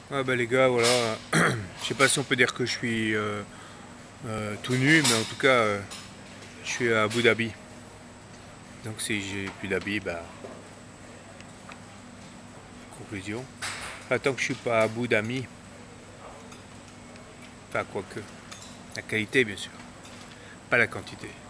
Ah bah les gars, voilà, je sais pas si on peut dire que je suis tout nu, mais en tout cas, je suis à Abu Dhabi. Donc si j'ai plus d'habits, bah, conclusion. Enfin, tant que je suis pas à Abu Dhabi, enfin quoique, la qualité bien sûr, pas la quantité.